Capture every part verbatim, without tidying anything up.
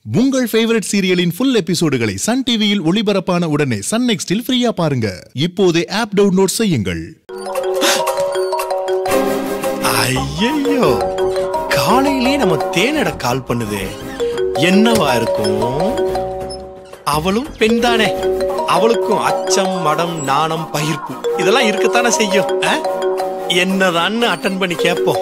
உங்கள் ஃபேவரட் சீரியலின் ஃபுல் எபிசோடுகளை சன் டிவியில் ஒளிபரப்பான உடனே சன் நெக்ஸ்டில் ஃப்ரீயா பாருங்க. இப்போதே ஆப் டவுன்லோட் செய்யுங்கள். ஐயோ, காலையிலே நம்ம தேனட கால் பண்ணுது. என்னவா இருக்கும்? அவளும் பெண் தானே, அவளுக்கும் அச்சம், மடம், நாணம், பயிர்ப்பு இதெல்லாம் இருக்கத்தானே செய்யும். என்னதான்னு அட்டன் பண்ணி கேட்போம்.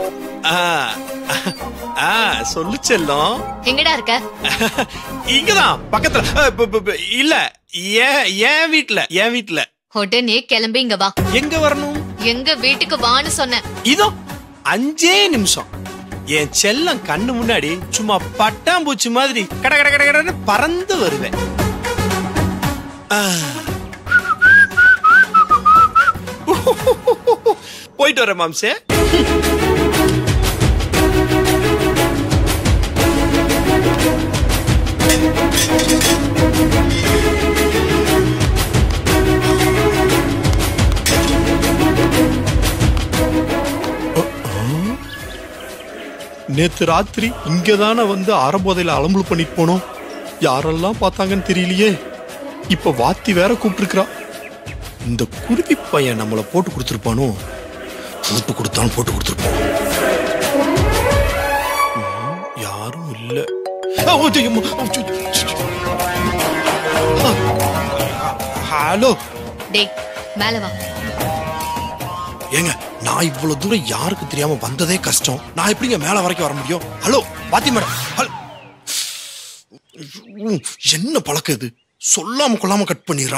சொல்லு செல்லம். எங்கடா இருக்க? இங்கதான் பக்கத்துல. இல்ல, என் வீட்டுல. என் வீட்டுல. உடனே கிளம்பி இங்க வா. எங்க வரணும்? எங்க வீட்டுக்கு வான்னு சொன்னேன். இதோ அஞ்சே நிமிஷம். என் செல்லம் கண்ணு முன்னாடி சும்மா பட்டாம்பூச்சி மாதிரி கட கட கட கடன்னு பறந்து வருவேன். போயிட்டு வரேன் மாம்சே. நேத்து ராத்திரி இங்கதானே வந்து அறபோதையில அலம்புல பண்ணிட்டு போனோம். யாரெல்லாம் பார்த்தாங்கன்னு தெரியலையே. இப்ப வாத்தி வேற கூப்பிட்டுருக்கா. இந்த குருவி பையன் நம்மளை போட்டு கொடுத்துருப்பானோ? போட்டு கொடுத்தாலும் போட்டு கொடுத்துருப்போம். யாரும் இல்ல. ஹலோ, டேய் மேல வா. ஏங்க, நான் இவ்வளவு தூரம் யாருக்கு தெரியாம வந்ததே கஷ்டம். நான் எப்படிங்க மேல வரைக்கும் வர முடியும்? ஹலோ பாத்தி மேடம். என்ன பழக்கம் இது? சொல்லாம கொள்ளாம கட் பண்ணிடுறா.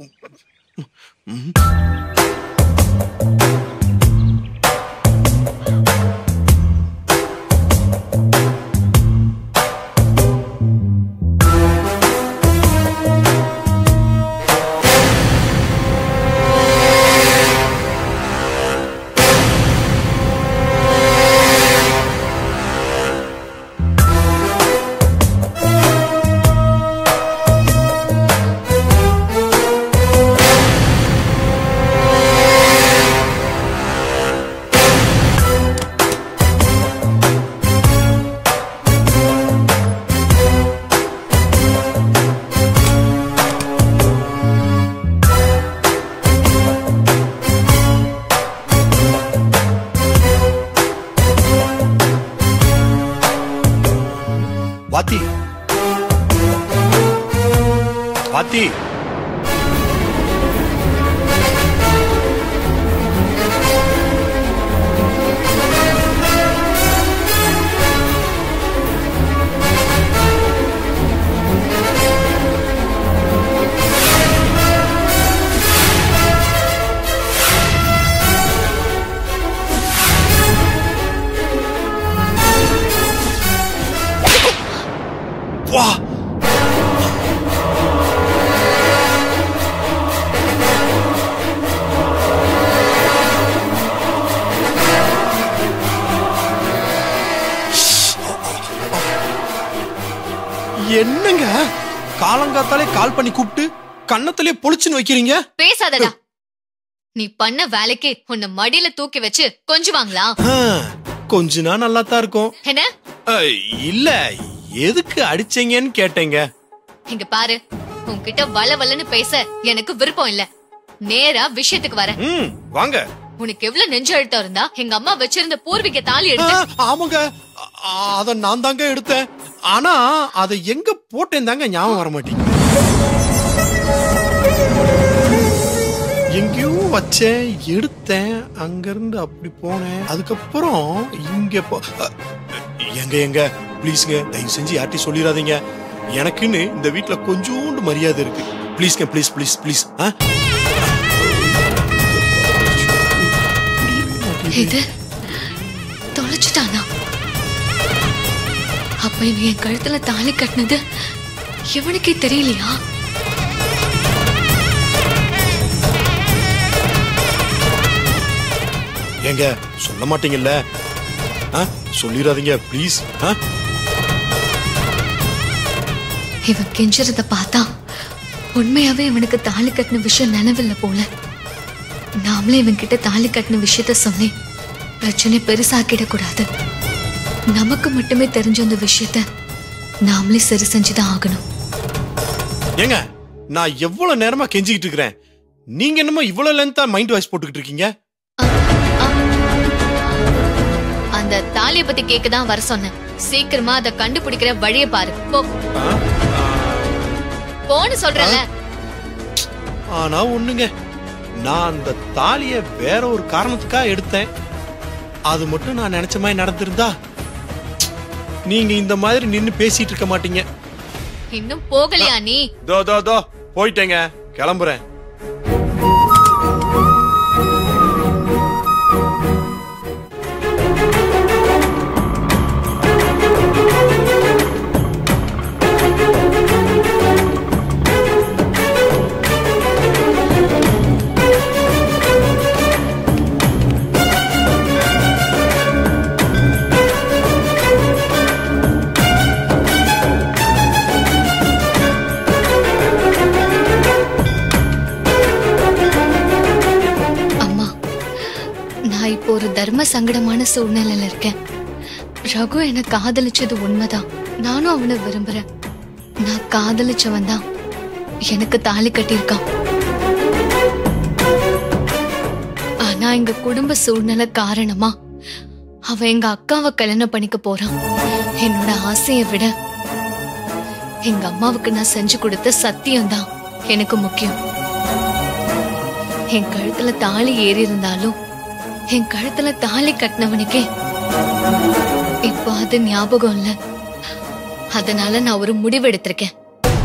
வாத்தி, வாத்தி, வா. என்னங்க காலங்காத்தாலே கால் பண்ணி கூப்பிட்டு கண்ணத்திலே பொழிச்சுன்னு வைக்கிறீங்க? பேசாதடா. நீ பண்ண வேலைக்கு உன்னை மடியில தூக்கி வச்சு கொஞ்சுவாங்களா? கொஞ்சனா நல்லா தான் இருக்கும். என்ன? இல்ல, எதுக்கு அடிச்சீங்கன்னு கேட்டேங்க. இங்க பாரு, உன்கிட்ட வள வளன்னு பேச எனக்கு விருப்பம் இல்ல. நேரா விஷயத்துக்கு வரேன். ம், வாங்க. உனக்கு எவ்வளவு நெஞ்சு அழுத்தம் இருந்தா எங்க அம்மா வச்சிருந்த பூர்வீக தாலி எடுத்து? ஆமாங்க, அத நான் தாங்க எடுத்தேன். ஆனா அதை எங்க போட்டேன் தாங்க ஞாபகம் வர மாட்டேங்குது. எங்கேயோ வச்சேன், எடுத்தேன், அங்க இருந்து அப்படி போனேன். அதுக்கப்புறம் இங்க எங்க எங்க பிளீஸ்ங்க, தயவு செஞ்சு யார்ட்டையும் சொல்லிடாதீங்க. எனக்குன்னு இந்த வீட்டுல கொஞ்சோண்டு மரியாதை இருக்கு. பிளீஸ்ங்க, பிளீஸ் பிளீஸ் பிளீஸ். இது தொலைச்சுட்டானா? அப்ப இவன் என் கழுத்துல தாலி கட்டினது இவனுக்கே தெரியலையா? ஏங்க சொல்ல மாட்டீங்கல்ல? சொல்லிடாதீங்க பிளீஸ். இவன் கெஞ்சறத பார்த்தா உண்மையாவே இவனுக்கு தாலி கட்டின விஷயம் நினைவில்லை போல. நாமளே இவன் கிட்ட தாலி கட்டின விஷயத்த சொன்னே பிரச்சனை பெருசாக்கிட கூடாது. நமக்கு மட்டுமே தெரிஞ்ச அந்த விஷயத்த நாமளே சரி செஞ்சுதான் ஆகணும். ஏங்க, நான் எவ்வளவு நேரமா கெஞ்சிக்கிட்டு இருக்கிறேன், நீங்க என்னமோ இவ்வளவு லென்த்தா மைண்ட் வாய்ஸ் போட்டுக்கிட்டு இருக்கீங்க? அந்த தாலிய பத்தி கேக்கதான் வர சொன்னேன். சீக்கிரமா அதை கண்டுபிடிக்கிற வழியை பாரு. போ போன்னு சொல்றல. ஆனா ஒண்ணுங்க, நான் அந்த தாலிய வேற ஒரு காரணத்துக்காக எடுத்தேன். அது மட்டும் நான் நினைச்ச மாதிரி நடந்திருந்தா நீங்க இந்த மாதிரி நின்னு பேசிட்டு இருக்க மாட்டீங்க. இன்னும் போகலையா நீ? தோ தோ தோ போயிட்டேங்க, கிளம்புறேன். ஒரு தர்ம சங்கடமான சூழ்நிலையில இருக்கேன். ரகு என்ன காதலிச்சது உண்மைதான். நானும் அவனை விரும்புறேன். நான் காதலிச்சவன் தான் எனக்கு தாலி கட்டியிருக்கான். ஆனா எங்க குடும்ப சூழ்நிலை காரணமா அவன் எங்க அக்காவை கல்யாணம் பண்ணிக்க போறான். என்னோட ஆசையை விட எங்க அம்மாவுக்கு நான் செஞ்சு கொடுத்த சத்தியம் தான் எனக்கு முக்கியம். என் கழுத்துல தாலி ஏறி இருந்தாலும் என் கழுத்துல தாலி கட்டினவனுக்கே இப்போ அது ஞாபகம் இல்ல. அதனால நான் ஒரு முடிவு எடுத்திருக்கேன்.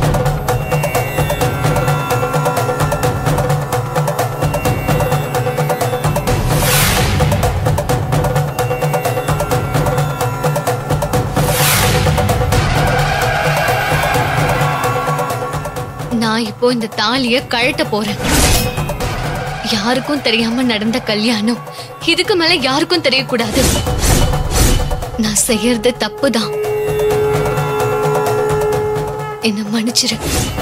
நான் இப்போ இந்த தாலிய கழட்ட போறேன். யாருக்கும் தெரியாம நடந்த கல்யாணம் இதுக்கு மேல யாருக்கும் தெரியக்கூடாது. நான் செய்யறது தப்புதான். என்ன மன்னிச்சிரு.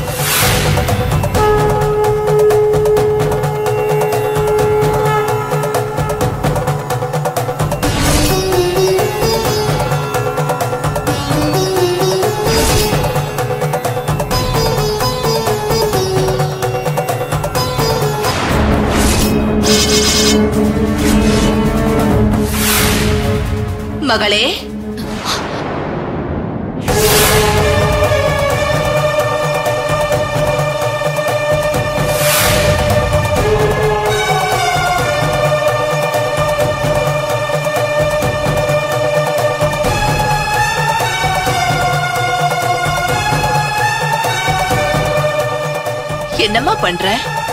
மகளே, என்னம்மா பண்ற?